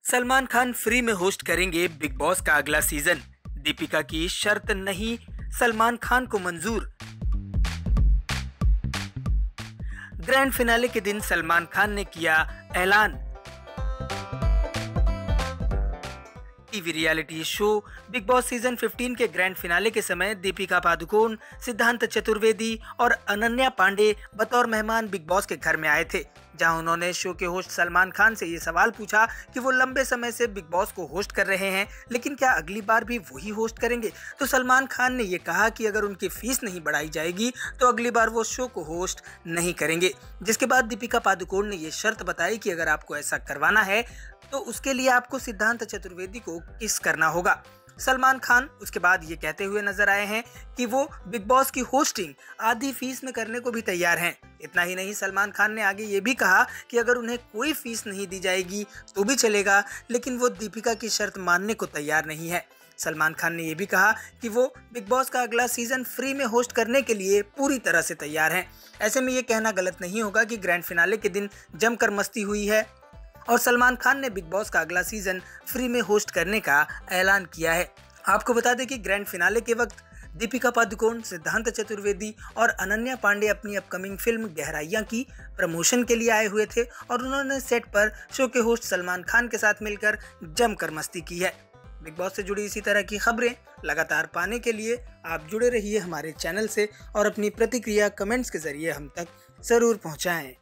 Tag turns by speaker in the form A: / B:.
A: Salman Khan free में host करेंगे बिग बॉस का अगला सीजन। दीपिका की शर्त नहीं, सलमान खान को मंजूर। ग्रैंड फिनाले के दिन सलमान खान ने किया ऐलान। TV reality show Bigg Boss season 15 के ग्रैंड फिनाले के समय दीपिका पादुकोण, सिद्धांत चतुर्वेदी और अनन्या पांडे बतौर मेहमान बिग बॉस के घर में आए थे, जहां उन्होंने शो के होस्ट सलमान खान से ये सवाल पूछा कि वो लंबे समय से बिग बॉस को होस्ट कर रहे हैं, लेकिन क्या अगली बार भी वही होस्ट करेंगे। तो सलमान खान ने ये कहा कि अगर उनकी फीस नहीं बढ़ाई जाएगी तो अगली बार वो शो को होस्ट नहीं करेंगे। जिसके बाद दीपिका पादुकोण ने ये शर्त बताई कि अगर आपको ऐसा करवाना है तो उसके लिए आपको सिद्धांत चतुर्वेदी को किस करना होगा। सलमान खान उसके बाद ये कहते हुए नजर आए हैं कि वो बिग बॉस की होस्टिंग आधी फीस में करने को भी तैयार हैं। इतना ही नहीं, सलमान खान ने आगे ये भी कहा कि अगर उन्हें कोई फीस नहीं दी जाएगी तो भी चलेगा, लेकिन वो दीपिका की शर्त मानने को तैयार नहीं है। सलमान खान ने यह भी कहा कि वो बिग बॉस का अगला सीजन फ्री में होस्ट करने के लिए पूरी तरह से तैयार हैं। ऐसे में ये कहना गलत नहीं होगा कि ग्रैंड फिनाले के दिन जमकर मस्ती हुई है और सलमान खान ने बिग बॉस का अगला सीजन फ्री में होस्ट करने का ऐलान किया है। आपको बता दें कि ग्रैंड फिनाले के वक्त दीपिका पादुकोण, सिद्धांत चतुर्वेदी और अनन्या पांडे अपनी अपकमिंग फिल्म गहराइयां की प्रमोशन के लिए आए हुए थे और उन्होंने सेट पर शो के होस्ट सलमान खान के साथ मिलकर जमकर मस्ती की है। बिग बॉस से जुड़ी इसी तरह की खबरें लगातार पाने के लिए आप जुड़े रहिए हमारे चैनल से और अपनी प्रतिक्रिया कमेंट्स के जरिए हम तक जरूर पहुंचाएं।